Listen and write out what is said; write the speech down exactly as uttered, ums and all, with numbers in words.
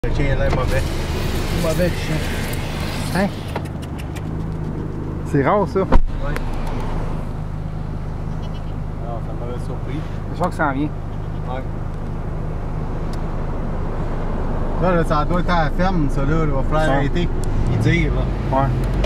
Le chien là est mauvais. Mauvais le chien. Hein? C'est rare ça. Oui. Alors, ça m'avait surpris. Je crois que ça en vient. Ouais. Là, là, ça doit être à la ferme, ça là. Il va falloir Ouais. arrêter. Il tire là. Ouais.